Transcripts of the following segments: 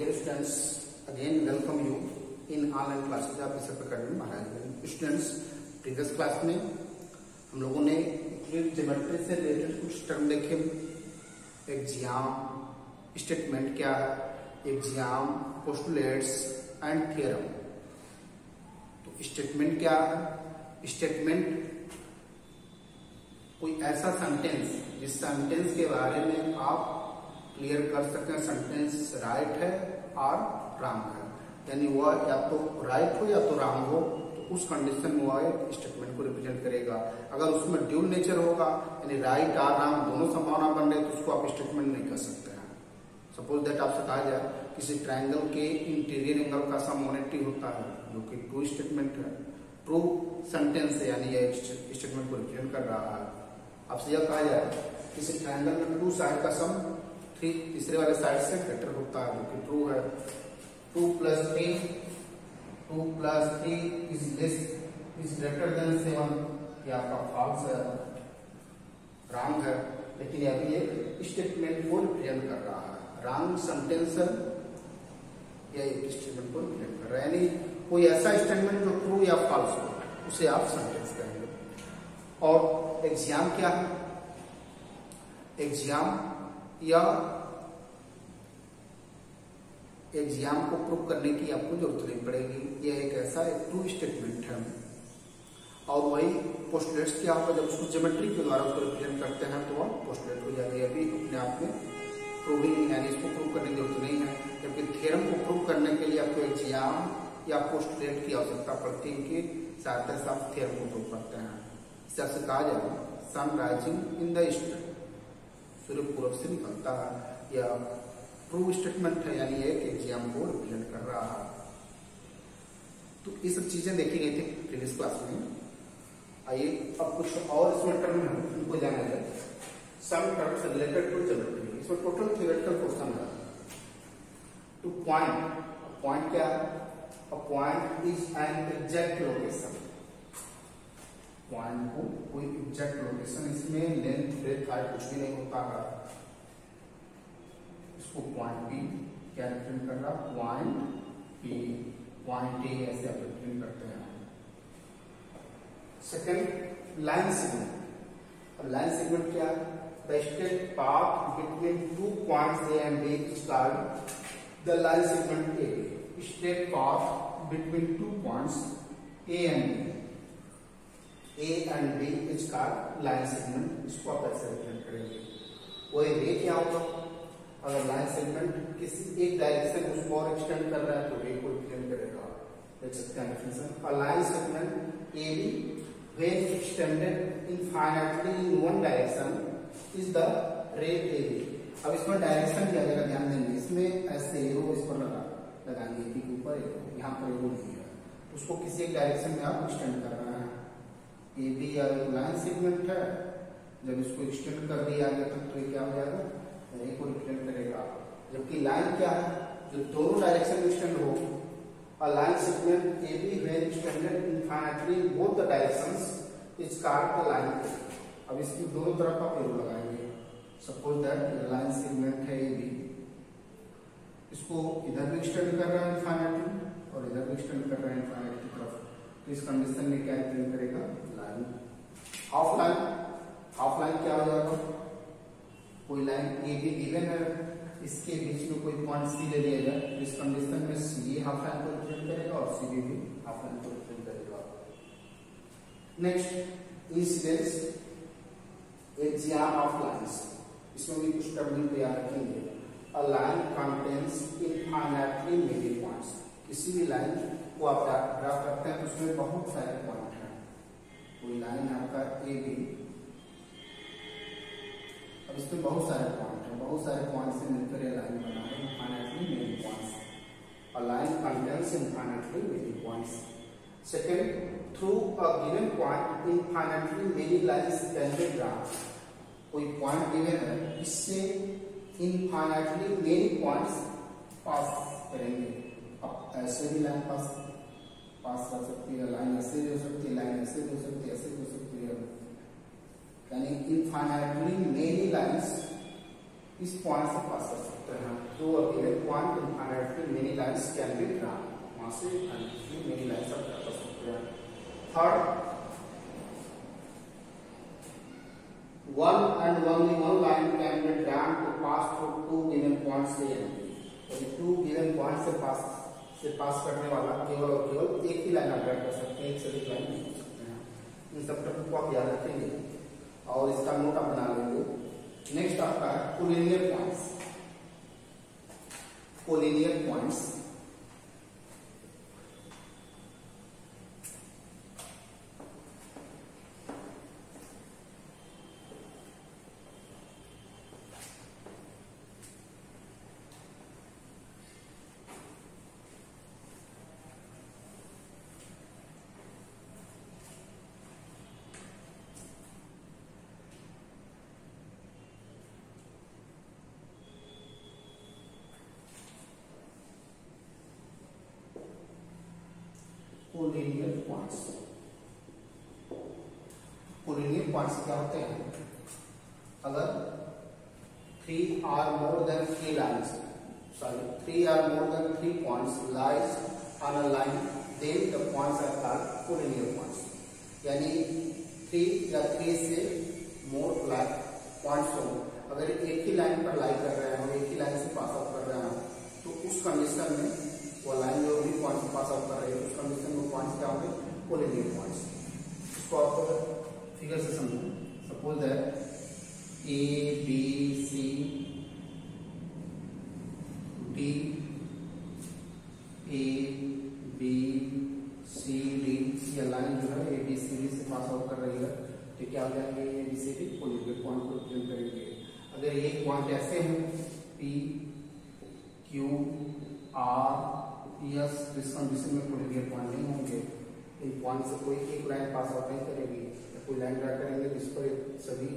dear students, again welcome you in online classes of Bishop Academy महाराजगंज। Students, previous class में हम लोगों ने ज्योमेट्री से रिलेटेड कुछ टर्म देखे। एग्जाम, स्टेटमेंट क्या है, एग्जाम, पोस्टुलेट्स एंड थ्योरम। तो स्टेटमेंट क्या है? स्टेटमेंट कोई ऐसा सेंटेंस जिस सेंटेंस के बारे में आप क्लियर कर सकें सेंटेंस राइट है और रॉन्ग है, यानी वह या तो राइट हो या तो रॉन्ग हो, तो उस कंडीशन में वह एक स्टेटमेंट को रिप्रेजेंट करेगा। अगर उसमें ड्यूल नेचर होगा, यानी राइट और रॉन्ग दोनों संभावना बन रही, तो उसको आप स्टेटमेंट नहीं कर सकते हैं। सपोज दैट आपसे कहा जाए किसी ट्रायंगल के इंटीरियर एंगल का सम 180 होता है, जो कि ट्रू स्टेटमेंट है, ट्रू सेंटेंस है, यानी यह स्टेटमेंट को रिप्रेजेंट कर रहा है। आपसे यह कहा जाए किसी ट्रायंगल में टू साइड का सम 3 तीसरे वाले साइड से ग्रेटर होता है, जो कि ट्रू है। 2 + 3 इज ग्रेटर देन 7, ये आपका फॉल्स है, रॉन्ग है। लेकिन यह भी एक स्टेटमेंट को रिप्रेजेंट कर रहा है। रॉन्ग सेंटेंस है, यह एक स्टेटमेंट को रिप्रेजेंट कर रहा है, यानी कोई ऐसा स्टेटमेंट जो ट्रू या फॉल्स हो, उसे आप सेंटेंस कहेंगे। और एग्जाम क्या है? एग्जाम या एग्जाम को प्रूव करने की आपको जरूरत नहीं पड़ेगी। यह एक ऐसा एक ट्रू स्टेटमेंट है। और वही पोस्टुलेट्स क्या होगा, जब उसको ज्योमेट्री के द्वारा उसको रिप्रेजेंट करते हैं तो वह पोस्टुलेट हो जाएगा। यह भी अपने आप में प्रूविंग, यानी इसको प्रूव करने की जरूरत नहीं है। जबकि थ्योरम को प्रूव करने के लिए आपको एग्जाम या पोस्टुलेट की आवश्यकता पड़ती है कि सहायता से आप थ्योरम को प्रूव करते हैं। इस तरह से कहा जाए sun rising in the east, सूर्य पूर्व से निकलता है, या ट्रू स्टेटमेंट है, यानी एक एग्जाम को रिप्रेजेंट कर रहा है। तो ये सब चीजें देखी गई थी प्रीवियस क्लास में। आइए अब कुछ और इसमें टर्म है, उनको जाना जाए। Some terms related to geometry, इसमें टोटल थ्योरेटिकल क्वेश्चन है। टू पॉइंट, पॉइंट क्या है? A point is an exact location. Point को कोई एग्जैक्ट लोकेशन, इसमें लेंथ ब्रेथ हाइट कुछ भी नहीं होता है। इसको पॉइंट पी क्या रिप्रेजेंट कर रहा? पॉइंट पी, पॉइंट ए, ऐसे आप रिप्रेजेंट करते हैं। Second, line segment. अब लाइन सेगमेंट क्या है? The straight path between 2 points A and B is called the line segment A. Straight path between 2 points A and B, A and B is called line segment। इसको आप ऐसे represent करेंगे। वो रे क्या होगा? अगर लाइन सेगमेंट किसी एक डायरेक्शन में उसको और एक्सटेंड कर रहा है तो रे को रिप्रेजेंट करेगा। देख सकते हैं definition. A line segment AB when extended infinitely in one direction is the ray AB। अब इसमें डायरेक्शन दिया जाएगा, ध्यान देंगे। इसमें ऐसे एरो इस पर लगाएंगे, के ऊपर एरो, यहाँ पर एरो नहीं है, उसको किसी एक डायरेक्शन में आप एक्सटेंड कर रहे हैं। ए बी या एक लाइन सेगमेंट है, जब इसको एक्सटेंड कर दिया गया तो ये क्या हो जाएगा? रे को रिप्रेजेंट करेगा। जबकि लाइन क्या है? जो दोनों डायरेक्शन में एक्सटेंड हो। A line segment A B when extended infinitely in both the directions is called the line. अब इसकी दोनों तरफ आप एरो लगाएंगे। सपोज दैट ये लाइन सेगमेंट है ए बी, इसको इधर भी एक्सटेंड कर रहा है इनफाइनाइटली और इधर भी एक्सटेंड कर रहा है इनफाइनाइट की तरफ, तो इस कंडीशन में क्या रिप्रेजेंट करेगा? Line. Half line, half line क्या हो जाएगा? कोई लाइन ए बी गिवन है, इसके बीच में कोई पॉइंट सी ले लिया जाए, इस कंडीशन में सी हाफ लाइन को रिप्रेजेंट करेगा और सी भी हाफ लाइन को रिप्रेजेंट करेगा। Next, incidence, exam of lines. इसमें भी कुछ टर्म तैयार रखेंगे। A line contains infinitely many points. किसी भी लाइन को आप ड्रा करते हैं तो उसमें बहुत सारे पॉइंट हैं। कोई लाइन आपका ए बी, अब इसमें बहुत सारे पॉइंट हैं, बहुत सारे पॉइंट से मिलकर ये लाइन बना है। Infinitely many points, a line contains infinitely many points. Second, through a given point infinitely many lines can be drawn. कोई पॉइंट गिवन है, इससे इनफाइनाइटली मेनी पॉइंट्स पास करेंगे। अब ऐसे भी लाइन पास कर सकती है, लाइन ऐसे भी हो सकती है, लाइन ऐसे भी हो सकती है, ऐसे भी हो सकती है, यानी इनफाइनाइटली मेनी लाइंस इस पॉइंट से पास कर सकते हैं। Through a given point infinitely many lines can be drawn, वहां से मेनी लाइंस आप ड्रा कर सकते हैं। Third, one and only one line can be drawn to pass through two given points A and B। तो two given point से पास करने वाला केवल और केवल एक ही लाइन आप ड्रा कर सकते हैं, एक से अधिक लाइन नहीं कर सकते हैं। इन सब टॉपिक को आप याद रखेंगे और इसका नोट आप बना लेंगे। नेक्स्ट आपका है collinear points. Collinear points collinear points. Collinear points क्या होते हैं? अगर 3 or more than 3 lines, sorry, 3 or more than 3 points lies on a line, then the points are called collinear points। यानी 3 या 3 से more पॉइंट्स हो, अगर एक ही लाइन पर लाई कर रहे हैं और एक ही लाइन से पास आउट कर रहे हैं, तो उस कंडीशन में वो लाइन जो भी पॉइंट से पास आउट कर रही है उस कंडीशन में पॉइंट्स क्या होंगे? Collinear points. इसको आप फिगर से समझो। Suppose that A B C D, A B C D, ये लाइन जो है ए बी सी डी से पास आउट कर रही है, तो क्या हो जाएंगे? A B C D collinear point को रिप्रेजेंट करेंगे। अगर ये पॉइंट ऐसे हैं पी क्यू आर यस, इस कंडीशन में कोलिनियर पॉइंट नहीं होंगे। इन पॉइंट से कोई एक लाइन पास आउट नहीं करेगी, तो कोई लाइन ड्रा करेंगे जिस पर सभी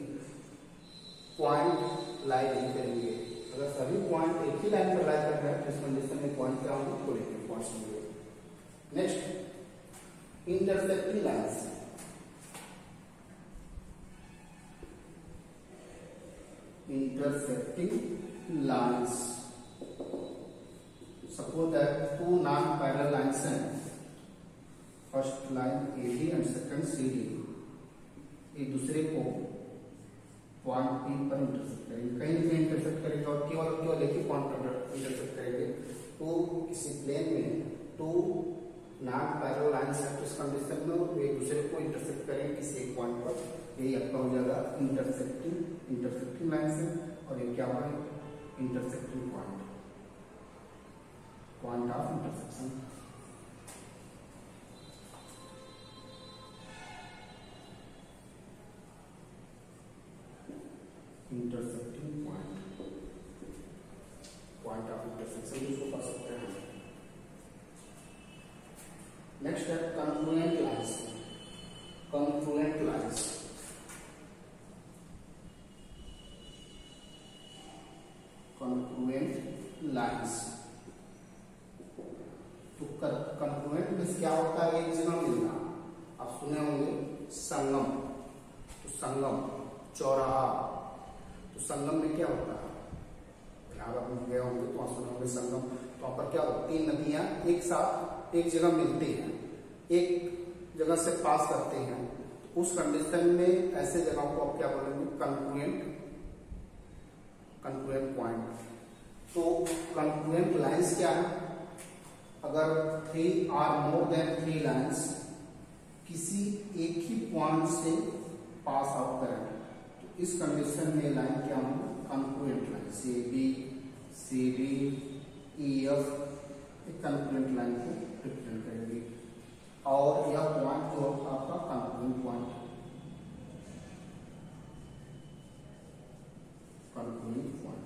पॉइंट लाई नहीं करेंगे। अगर सभी पॉइंट एक ही लाइन पर लाई कर रहे हैं तो इस कंडीशन में पॉइंट क्या होंगे? कोलिनियर पॉइंट्स होंगे। Next, intersecting lines. Intersecting lines, suppose that two non-parallel lines हैं, first line AD and second CD, एक दूसरे को पॉइंट P पर इंटरसेक्ट करेंगे, कहीं भी इंटरसेक्ट करेंगे और केवल एक ही पॉइंट पर इंटरसेक्ट करेंगे। तो किसी प्लेन में टू non-parallel lines है, तो इस कंडीशन में वो एक दूसरे को इंटरसेक्ट करेंगे किसी एक पॉइंट पर, यही आपका हो जाएगा इंटरसेक्टिंग लाइन्स है। और ये क्या हुआ? Intersecting point, point of intersection. Intersecting point, point of intersection इसको पढ़ सकते हैं। नेक्स्ट है confluent lines. Confluent lines, confluent lines तो कॉन्फ्लुएंट में क्या होता है? एक जगह मिलना। आप सुने होंगे संगम, तो संगम, चौराहा, तो संगम में क्या होता है? आप गए होंगे तो वहां सुने होंगे संगम, तो वहां पर क्या होता है? 3 नदियां एक साथ एक जगह मिलती हैं, एक जगह से पास करते हैं, तो उस कंडीशन में ऐसे जगह को आप क्या बोलेंगे? Confluent point. तो कॉन्फ्लुएंट लाइंस क्या है? अगर 3 or more than 3 लाइंस किसी एक ही पॉइंट से पास आउट करें, तो इस कंडीशन में लाइन क्या होंगे? Confluent line. C B C D E F एक कॉन्फ्लुएंट लाइन को रिप्रेजेंट करेंगे, और यह पॉइंट जो आपका कॉन्फ्लुएंट पॉइंट, कॉन्फ्लुएंट पॉइंट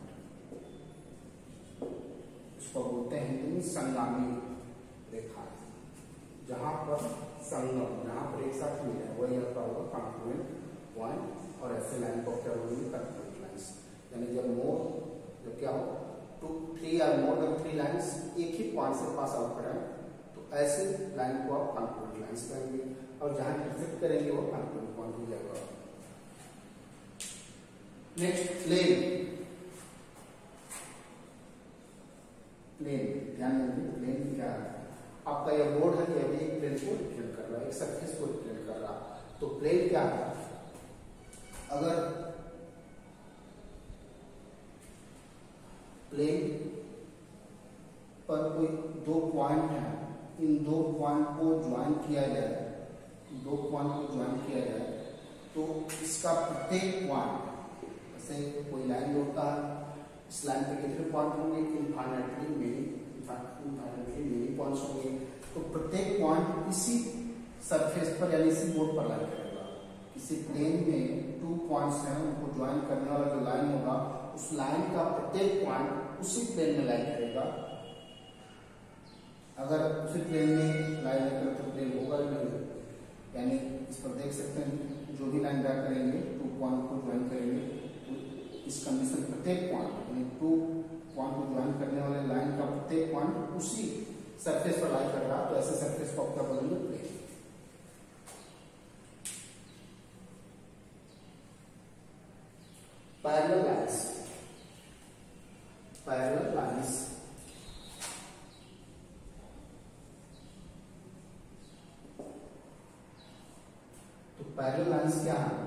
इसको बोलते हैं हिंदी में संगामी रेखा। जहां पर संगम, जहां पर एक साथ मिले वही आपका होगा कॉन्फ्लुएंट पॉइंट, और ऐसे लाइन को क्या बोलेंगे? Confluent lines. यानी जब क्या हो 3 or more than 3 लाइंस एक ही पॉइंट से पास आउट करें, तो ऐसे लाइन को आप कॉन्फ्लुएंट लाइंस करेंगे, और जहां इंटरसेक्ट करेंगे वो कॉन्फ्लुएंट पॉइंट हो जाएगा। Next, plane. प्लेन, ध्यान देंगे प्लेन क्या है, आपका यह बोर्ड है, यह भी एक प्लेन को रिप्रेजेंट कर रहा है, एक सरफेस को रिप्रेजेंट कर रहा है। तो प्लेन क्या है, अगर प्लेन पर कोई दो पॉइंट है, इन दो पॉइंट को ज्वाइन किया जाए, दो पॉइंट को ज्वाइन किया जाए, तो इसका प्रत्येक पॉइंट, जैसे कोई लाइन होता है, इस लाइन पे कितने पॉइंट होंगे, इनफाइनाइटली मेनी पॉइंट्स होंगे, तो प्रत्येक पॉइंट इसी सरफेस पर यानी इसी बोर्ड पर लाई करेगा। किसी प्लेन में 2 पॉइंट्स हैं, उनको ज्वाइन करने वाला जो लाइन होगा, उस लाइन का प्रत्येक पॉइंट उसी प्लेन में लाई करेगा। अगर उसी प्लेन में लाइन नहीं करे तो प्लेन होगा ही नहीं, यानी इस पर देख सकते हैं जो भी लाइन ड्रा करेंगे 2 पॉइंट को ज्वाइन करेंगे, तो इस कंडीशन प्रत्येक पॉइंट यानी 2 पॉइंट को ज्वाइन करने वाले लाइन का प्रत्येक पॉइंट उसी सरफेस पर लाई कर रहा, तो ऐसे सरफेस को आप क्या बोलेंगे, plane. Parallel lines, parallel lines तो पैरेलल लाइंस क्या है,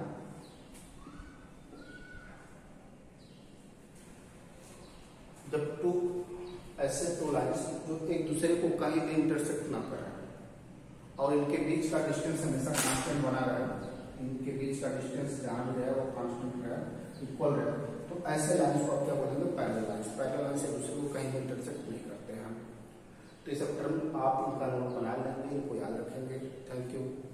जब टू ऐसे 2 लाइंस जो एक दूसरे को कहीं भी इंटरसेक्ट ना करें और इनके बीच का डिस्टेंस हमेशा कांस्टेंट बना रहे, इनके बीच का डिस्टेंस जहां भी रहे वो कांस्टेंट रहे, इक्वल रहे, तो ऐसे लाइंस को आप क्या बोलेंगे, पैरेलल लाइंस। पैरेलल लाइंस एक दूसरे को कहीं भी इंटरसेक्ट नहीं करते हैं। तो ये सब टर्म आप इनका नोट बना लेंगे, इनको याद रखेंगे। Thank you.